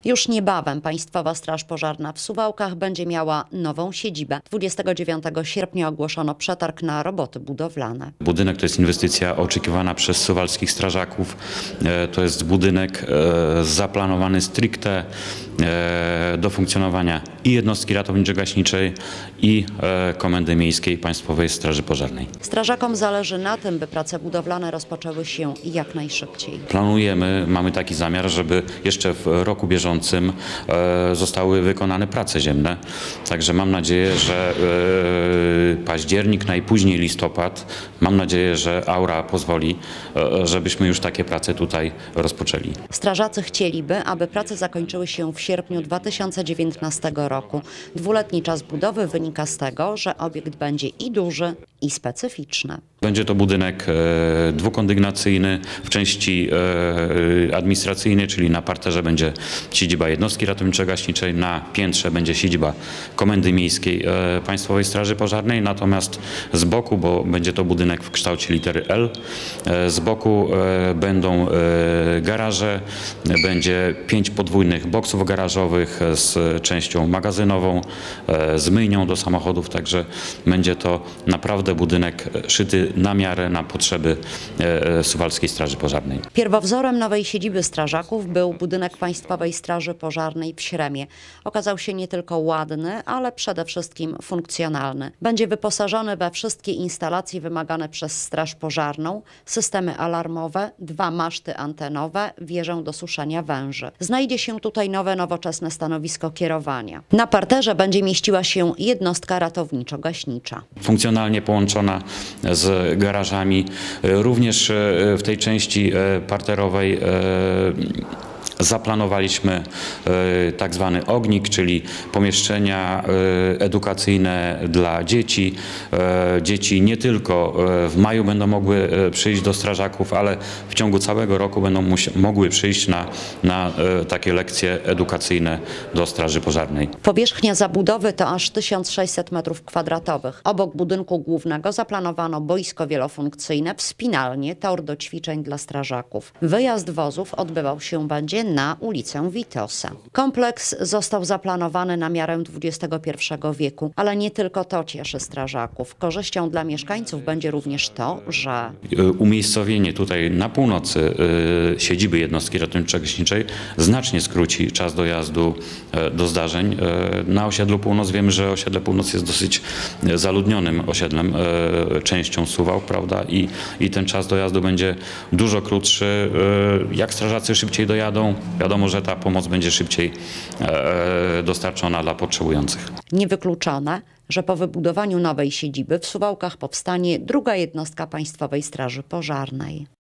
Już niebawem Państwowa Straż Pożarna w Suwałkach będzie miała nową siedzibę. 29 sierpnia ogłoszono przetarg na roboty budowlane. Budynek to jest inwestycja oczekiwana przez suwalskich strażaków. To jest budynek zaplanowany stricte do funkcjonowania i jednostki ratowniczo-gaśniczej, i Komendy Miejskiej Państwowej Straży Pożarnej. Strażakom zależy na tym, by prace budowlane rozpoczęły się jak najszybciej. Mamy taki zamiar, żeby jeszcze w roku bieżącym zostały wykonane prace ziemne. Także mam nadzieję, że październik, najpóźniej listopad, mam nadzieję, że aura pozwoli, żebyśmy już takie prace tutaj rozpoczęli. Strażacy chcieliby, aby prace zakończyły się w sierpniu 2019 roku. Dwuletni czas budowy wynika z tego, że obiekt będzie i duży, i specyficzny. Będzie to budynek dwukondygnacyjny w części administracyjnej, czyli na parterze będzie siedziba jednostki ratowniczo-gaśniczej, na piętrze będzie siedziba Komendy Miejskiej Państwowej Straży Pożarnej, natomiast z boku, bo będzie to budynek w kształcie litery L, z boku będą garaże, będzie 5 podwójnych boksów garażowych z częścią magazynową, z myjnią do samochodów, także będzie to naprawdę budynek szyty na miarę, na potrzeby Suwalskiej Straży Pożarnej. Pierwowzorem nowej siedziby strażaków był budynek Państwowej Straży Pożarnej w Śremie. Okazał się nie tylko ładny, ale przede wszystkim funkcjonalny. Będzie wyposażony we wszystkie instalacje wymagane przez Straż Pożarną, systemy alarmowe, 2 maszty antenowe, wieżę do suszenia węży. Znajdzie się tutaj nowe, nowoczesne stanowisko kierowania. Na parterze będzie mieściła się jednostka ratowniczo-gaśnicza. Funkcjonalnie połączona z garażami. Również w tej części parterowej zaplanowaliśmy tak zwany ognik, czyli pomieszczenia edukacyjne dla dzieci. Dzieci nie tylko w maju będą mogły przyjść do strażaków, ale w ciągu całego roku będą mogły przyjść na takie lekcje edukacyjne do Straży Pożarnej. Powierzchnia zabudowy to aż 1600 m2. Obok budynku głównego zaplanowano boisko wielofunkcyjne, wspinalnię, tor do ćwiczeń dla strażaków. Wyjazd wozów odbywał się będzie na ulicę Witosa. Kompleks został zaplanowany na miarę XXI wieku, ale nie tylko to cieszy strażaków. Korzyścią dla mieszkańców będzie również to, że umiejscowienie tutaj na północy siedziby jednostki ratowniczo-gaśniczej znacznie skróci czas dojazdu do zdarzeń. Na osiedlu Północ wiemy, że osiedle Północ jest dosyć zaludnionym osiedlem, częścią Suwałk, prawda? I ten czas dojazdu będzie dużo krótszy. Jak strażacy szybciej dojadą, wiadomo, że ta pomoc będzie szybciej dostarczona dla potrzebujących. Niewykluczone, że po wybudowaniu nowej siedziby w Suwałkach powstanie druga jednostka Państwowej Straży Pożarnej.